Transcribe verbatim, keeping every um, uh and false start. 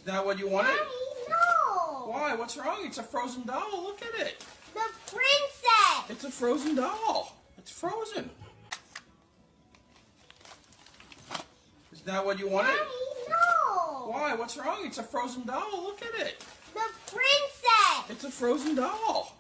Is that what you wanted? Daddy, no. Why? What's wrong? It's a frozen doll. Look at it. The princess. It's a frozen doll. It's frozen. Is that what you wanted? Daddy, no. Why? What's wrong? It's a frozen doll. Look at it. The princess. It's a frozen doll.